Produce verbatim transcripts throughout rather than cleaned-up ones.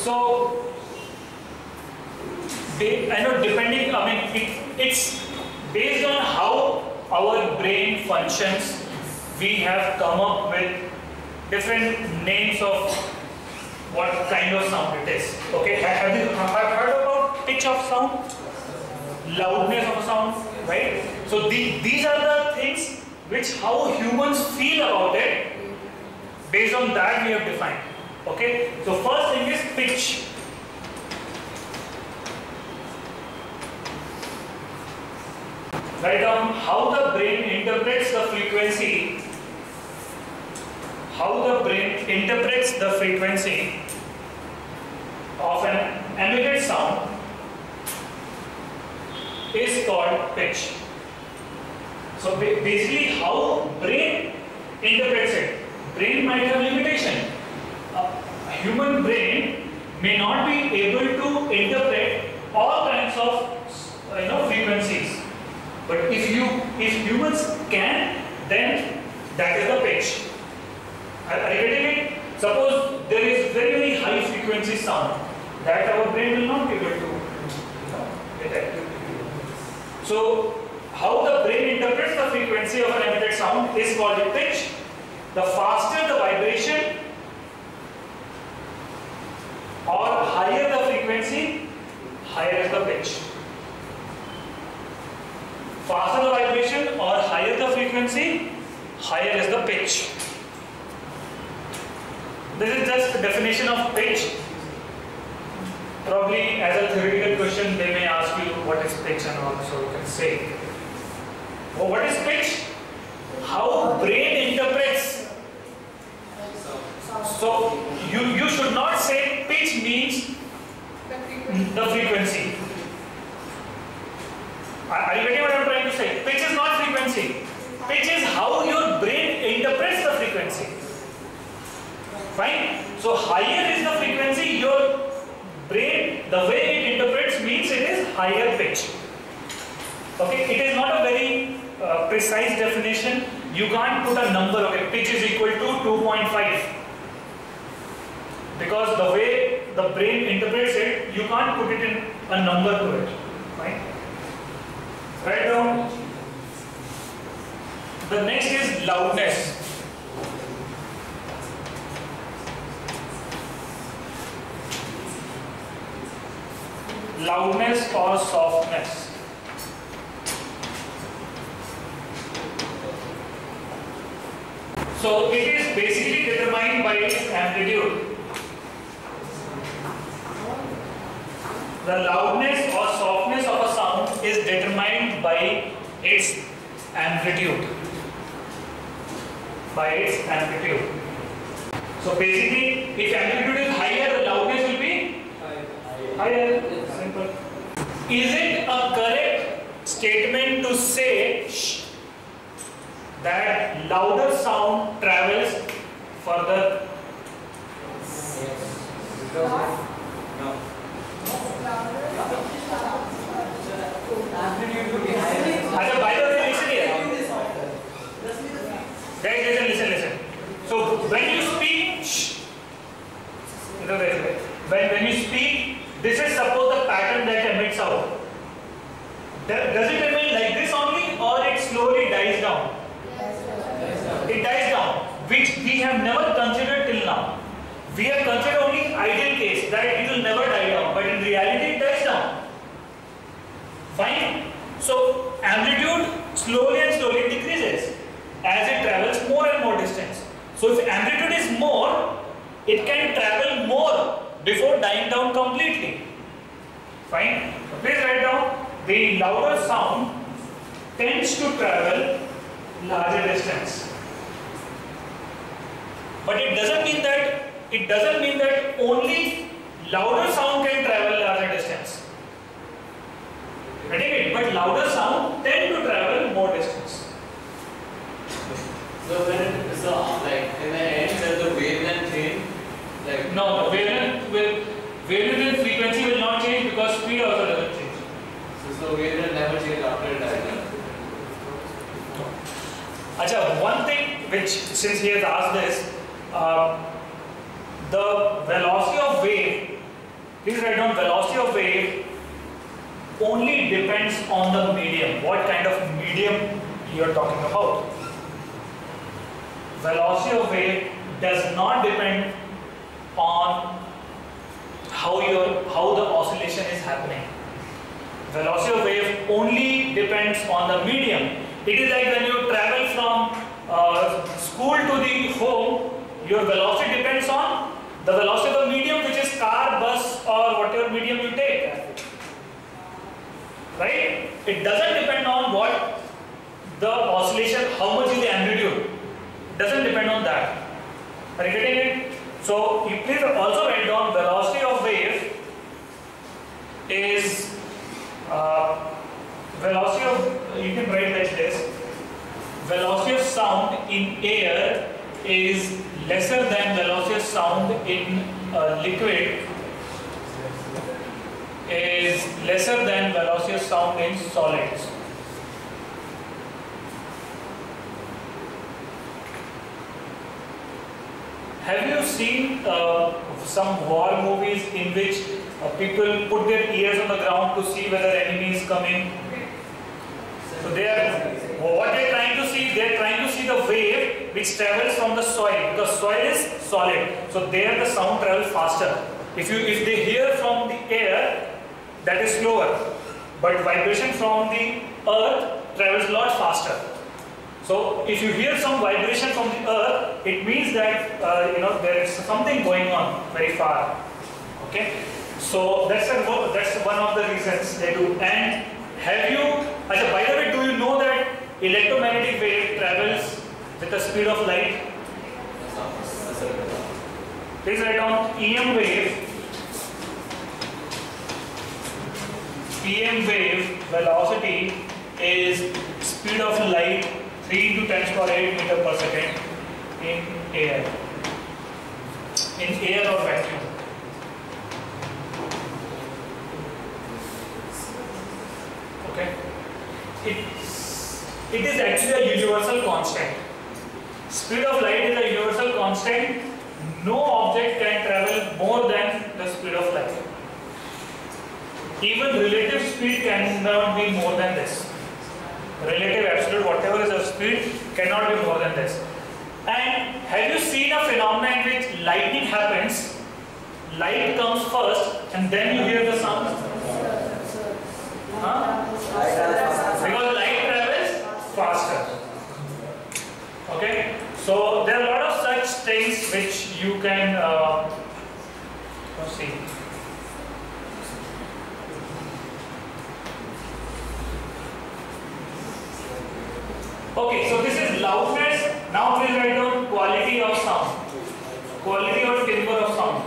So, they, I know depending, I mean, it, it's based on how our brain functions, we have come up with different names of what kind of sound it is. Okay, have you have heard about pitch of sound? Loudness of a sound, right? So the, these are the things which how humans feel about it. Based on that we have defined. Okay, so first thing is pitch. Write down how the brain interprets the frequency. How the brain interprets the frequency of an emitted sound is called pitch. So basically, how brain interprets it. Brain might have limitation. A human brain may not be able to interpret all kinds of you know frequencies. But if you if humans can, then that is the pitch. Are you getting it? Suppose there is very very high frequency sound that our brain will not be able to detect. So how the brain interprets the frequency of an emitted sound is called a pitch. The faster the vibration or higher the frequency, higher is the pitch. Faster the vibration or higher the frequency, higher is the pitch. This is just the definition of pitch. Probably as a theoretical question they may ask you what is pitch and all, so you can say. Oh, what is pitch? How brain interprets. So you, you should not say pitch means the frequency. Are you getting what I am trying to say? Pitch is not frequency. Pitch is how your brain interprets the frequency. Fine? So higher is the frequency, your brain, the way it interprets means it is higher pitch. Okay? It is not a very uh, precise definition. You can't put a number, okay, pitch is equal to two point five. Because the way the brain interprets it, you can't put it in a number to it. Fine? Write down. The next is loudness. Loudness or softness. So it is basically determined by its amplitude. The loudness or softness of a sound is determined by its amplitude. By its amplitude. So basically, if amplitude is higher, the loudness will be higher. Simple. Is it a correct statement to say that louder sound travels further? No. Achha, by the way, listen here. Guys, listen, listen, listen. So when you speak, shh, when when you speak, this is suppose the pattern that emits out. Does it remain like this only, or it slowly dies down? It dies down, which we have never considered till now. We have considered only ideal case that it will never die down, but in reality it dies down. Fine. So amplitude slowly and slowly decreases as it travels more and more distance. So if amplitude is more, it can travel more before dying down completely. Fine. So please write down, the louder sound tends to travel larger distance. But it doesn't mean that it doesn't mean that only louder sound can travel larger distance. Getting it? But louder sound tend to travel more distance. So when it, so like in the end, does the wavelength change? Like no, the wavelength will wavelength and frequency will not change because speed also doesn't change. So, so wavelength never change after it dies down. Achha, one thing which since he has asked this, uh, the velocity of wave Please write down velocity of wave only depends on the medium. What kind of medium you are talking about? Velocity of wave does not depend on how your how the oscillation is happening. Velocity of wave only depends on the medium. It is like when you travel from uh, school to the home, your velocity depends on the velocity of the medium, which is car, bus, or whatever medium you take. Right? It doesn't depend on what the oscillation, how much is the amplitude. It doesn't depend on that. Are you getting it? So you please also write down velocity of wave is uh, velocity of, you can write like this, velocity of sound in air is lesser than velocity of sound in uh, liquid is lesser than velocity of sound in solids. Have you seen uh, some war movies in which uh, people put their ears on the ground to see whether enemy is coming? So they are, what they are trying to see, they are trying to see the wave which travels from the soil, because soil is solid. So there the sound travels faster. If you if they hear from the air, that is slower, but vibration from the earth travels a lot faster. So if you hear some vibration from the earth, it means that uh, you know there is something going on very far. Okay, so that's a, that's one of the reasons they do. And have you? Achha, by the way, do you know that electromagnetic wave travels with the speed of light? Please write down E M wave. E M wave velocity is speed of light three into ten to the power eight meter per second in air. In air or vacuum. Okay. It, it is actually a universal constant. Speed of light is a universal constant. No object can travel more than the speed of light. Even relative speed cannot be more than this. Relative, absolute, whatever is the speed cannot be more than this. And have you seen a phenomenon in which lightning happens? Light comes first and then you hear the sound? Huh? Because light travels faster. Okay? So there are a lot of such things which you can uh, see. Okay, so this is loudness. Now please write down quality of sound. Quality or timbre of sound.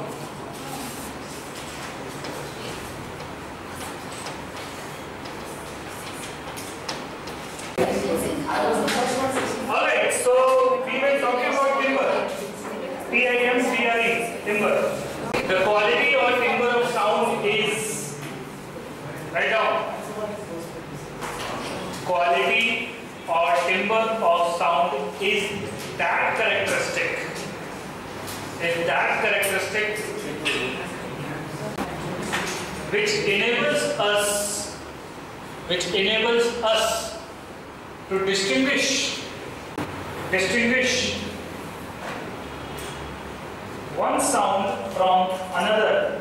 Alright, so we were talking about timbre. T I M C R E, timbre. The quality or timbre of sound is, write down, quality or timbre of sound is that characteristic, is that characteristic which enables us, which enables us to distinguish, distinguish one sound from another,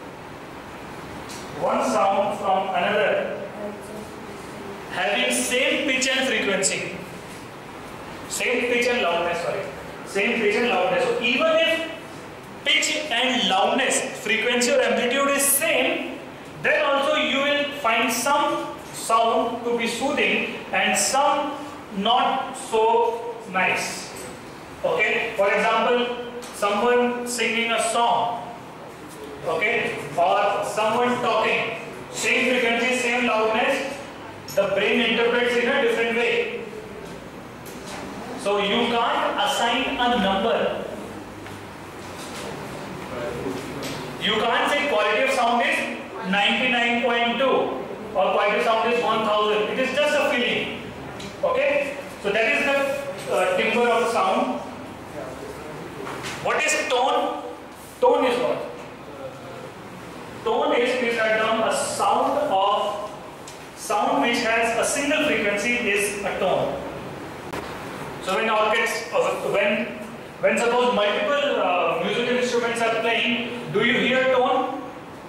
one sound from another, having same pitch and frequency, same pitch and loudness, sorry, same pitch and loudness. So even if pitch and loudness, frequency or amplitude is same, then also you will find some sound to be soothing and some not so nice. Okay, for example, someone singing a song, okay, or someone talking, same frequency, same loudness, the brain interprets in a different way. So you can't assign a number. You can't say quality of sound is ninety-nine point two or quality of sound is one thousand. It is just a feeling. Okay? So that is the uh, timbre of sound. What is tone? Tone is what? Tone single frequency is a tone. So when orchestra, when when suppose multiple uh, musical instruments are playing, do you hear tone?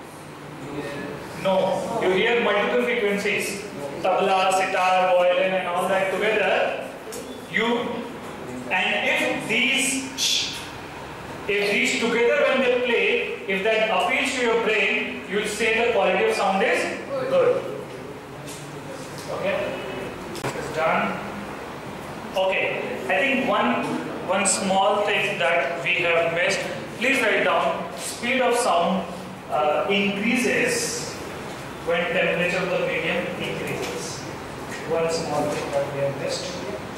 No, you hear multiple frequencies. Tabla, sitar, violin and all that together. You and if these if these together when they play, if that appeals to your brain, you'll say the quality of sound is good. Okay, it's done. Okay, I think one one small thing that we have missed. Please write down. Speed of sound uh, increases when temperature of the medium increases. One small thing that we have missed.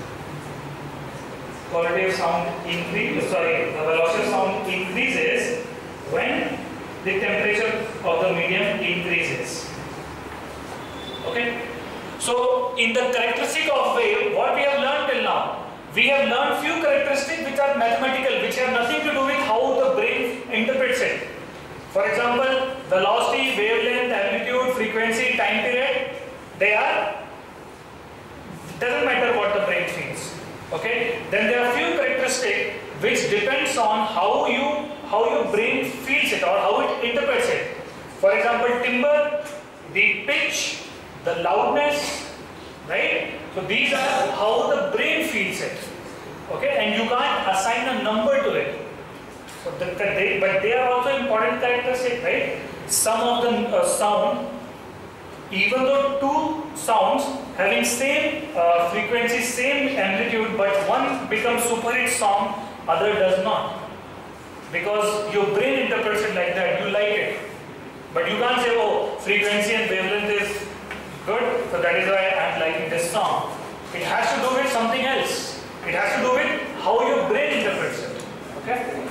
Quality of sound increases. Sorry, the velocity of sound increases when the temperature of the medium increases. Okay. So, in the characteristic of wave, what we have learned till now, we have learned few characteristics which are mathematical, which have nothing to do with how the brain interprets it. For example, velocity, wavelength, amplitude, frequency, time period, they are, doesn't matter what the brain feels. Okay? Then there are few characteristics which depends on how you, how your brain feels it or how it interprets it. For example, timbre, the pitch, the loudness, right? So these are how the brain feels it. Okay? And you can't assign a number to it. So the, they, but they are also important characteristics, right? Some of the uh, sound, even though two sounds having same uh, frequency, same amplitude, but one becomes super hit song, other does not. Because your brain interprets it like that, you like it. But you can't say, oh, frequency and wavelength is good, so that is why I am liking this song. It has to do with something else. It has to do with how your brain interprets it. Okay?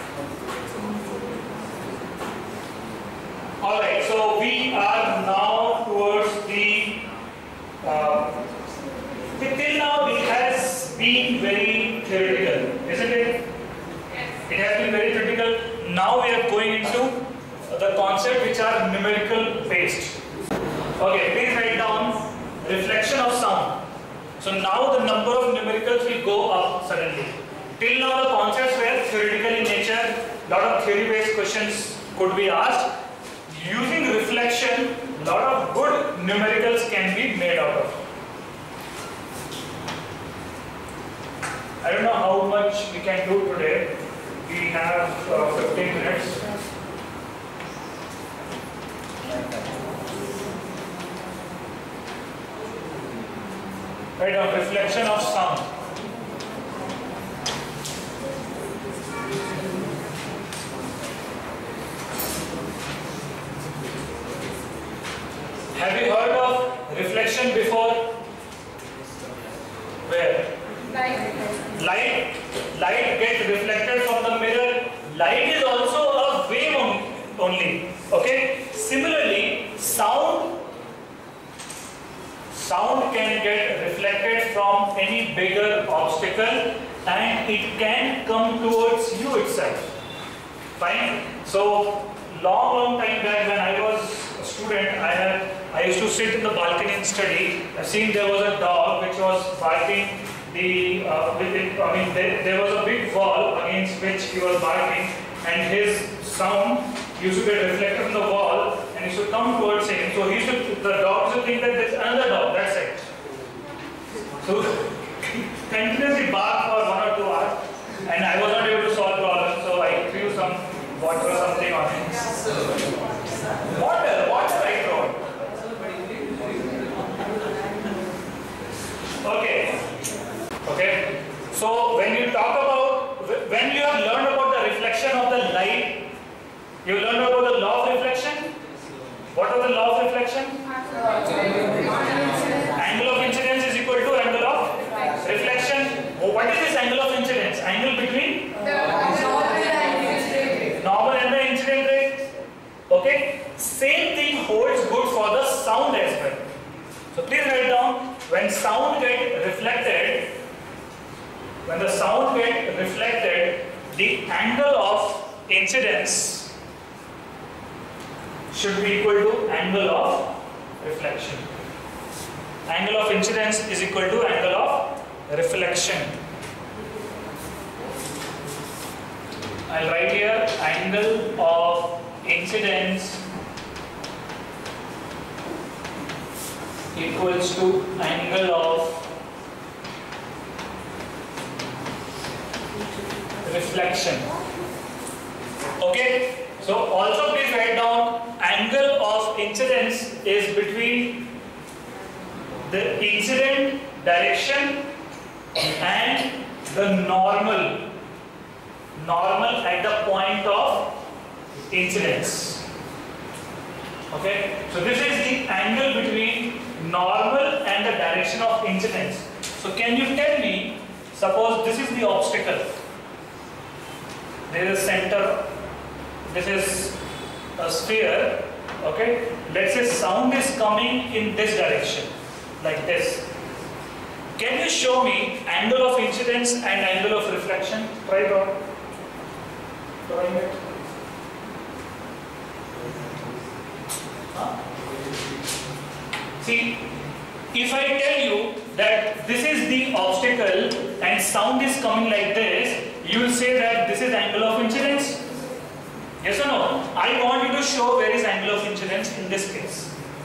Alright, so we are now towards the, uh, till now it has been very theoretical, isn't it? It has been very theoretical. Now we are going into the concepts which are numerical based. Okay, please write down reflection of sound. So now the number of numericals will go up suddenly. Till now the concepts were theoretical in nature. Lot of theory based questions could be asked. Using reflection, lot of good numericals can be made out of. I don't know how much we can do today. We have uh, fifteen minutes. Right now, reflection of sound. Have you heard of reflection before? Where? Light. Light. Light gets reflected from the mirror. Light is also a wave only. Okay. Similarly, sound. Sound can get reflected from any bigger obstacle, and it can come towards you itself. Fine. So long, long time back when I was a student, I had. I used to sit in the balcony and study. I've seen there was a dog which was barking the, uh, with it, I mean there, there was a big wall against which he was barking, and his sound used to get reflected from the wall and used to come towards him. So he used to, the dog used to think that there's another dog, that's it. So continuously barked for one or two hours, and I was not able to solve problems, so I threw some water or something on him. Water, water I threw. Okay. Okay. So when you talk about, when you have learned about the reflection of the light, you learned about the law of reflection. What was the law of reflection? Angle of incidence is equal to angle of reflection. Oh, what is this angle of incidence? Angle between normal and the incident rate. Okay. Same thing holds good for the sound as well. So please write down. When sound get reflected, when the sound get reflected, the angle of incidence should be equal to angle of reflection. Angle of incidence is equal to angle of reflection. I'll write here angle of incidence equals to angle of reflection. Okay, so also please write down angle of incidence is between the incident direction and the normal normal at the point of incidence. Okay, so this is the angle between normal and the direction of incidence. So can you tell me, suppose this is the obstacle, there is a center, this is a sphere, okay, let's say sound is coming in this direction, like this. Can you show me angle of incidence and angle of reflection? Try it out. Drawing it. Huh? See, if I tell you that this is the obstacle and sound is coming like this, you will say that this is angle of incidence. Yes or no? I want you to show where is angle of incidence in this case.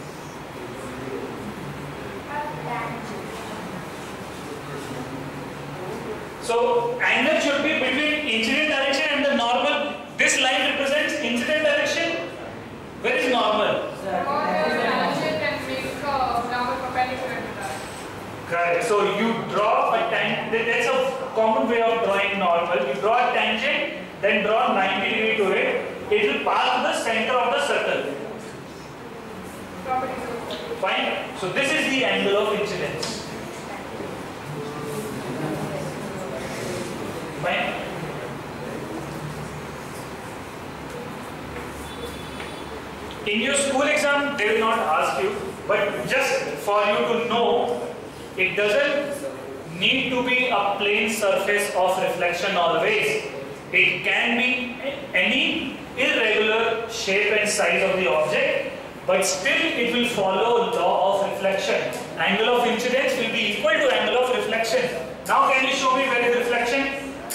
So angle should be between incident direction and the normal. This line represents incident direction. Where is normal? Correct. So you draw a tangent. That's a common way of drawing normal. You draw a tangent, then draw ninety degree to it. It will pass to the center of the circle. Fine. So this is the angle of incidence. Fine. In your school exam, they will not ask you, but just for you to know, it doesn't need to be a plain surface of reflection always. It can be any irregular shape and size of the object, but still it will follow law of reflection. Angle of incidence will be equal to angle of reflection. Now can you show me where is reflection?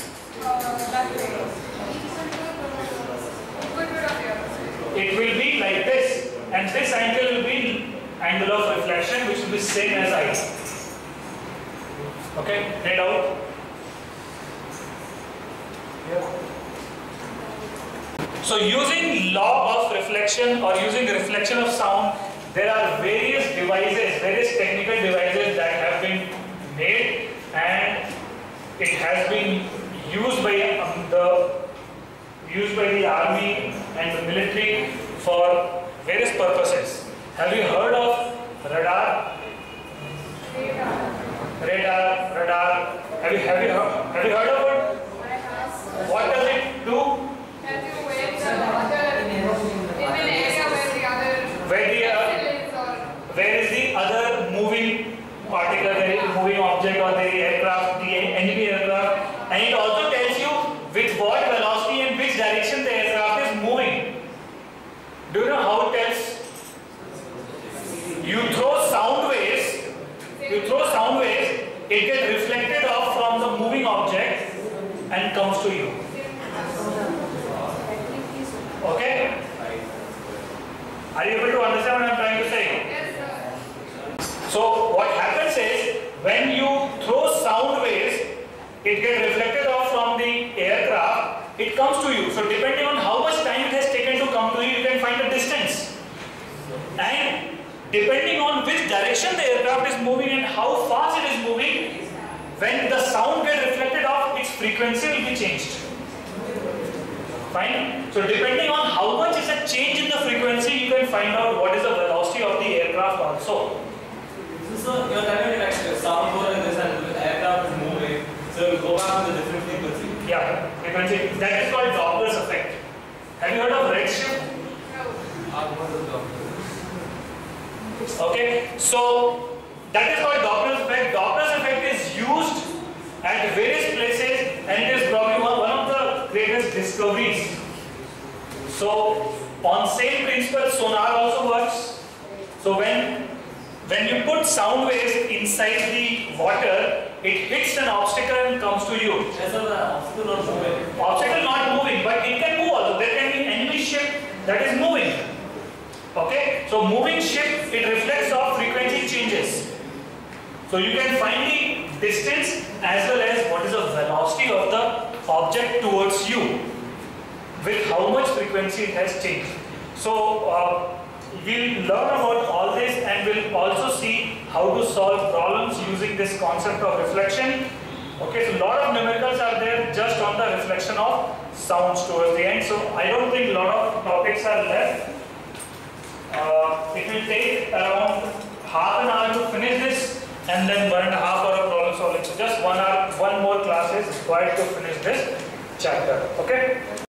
It will be like this, and this angle will be angle of reflection, which will be same as I. Okay, head out. Yeah. So using law of reflection or using reflection of sound, there are various devices, various technical devices that have been made, and it has been used by um, the used by the army and the military for various purposes. Have you heard of radar? Radar. Radar, radar. Have you have you have you heard of it? What does it do? That you wait the other in an area where the other Where the uh, where is the other moving particle, the moving object or the aircraft, the enemy aircraft, and it also tells you with what velocity and which direction the aircraft is moving. Do you know how it tells? You throw sound waves, you throw sound waves, it gets reflected off from the moving object and comes to you. Okay? Are you able to understand what I am trying to say? Yes, sir. So what happens is, when you throw sound waves, it gets reflected off from the aircraft, it comes to you. So depending on how much time it has taken to come to you, you can find the distance. And depending on which direction the aircraft is moving and how fast it is moving, when the sound gets reflected off, its frequency will be changed. Fine? So depending on how much is a change in the frequency, you can find out what is the velocity of the aircraft also. So you are telling me like sound goes like this and the aircraft is moving, so it will go back to the different frequency. Yeah, frequency. That is called Doppler's effect. Have you heard of redshift? Okay, so that is called Doppler's effect. Doppler's effect is used at various places, and it is probably one of the greatest discoveries. So on same principle, sonar also works. So when when you put sound waves inside the water, it hits an obstacle and comes to you. Yes, sir, the obstacle not moving. Obstacle not moving, but it can move also. There can be enemy ship that is moving. Okay, so moving ship, it reflects off frequency changes. So you can find the distance as well as what is the velocity of the object towards you with how much frequency it has changed. So uh, we'll learn about all this and we'll also see how to solve problems using this concept of reflection. Okay, so a lot of numericals are there just on the reflection of sounds towards the end. So I don't think a lot of topics are left. Uh, it will take around half an hour to finish this and then one and a half hour of problem solving. So just one hour, one more class is required to finish this chapter. Okay.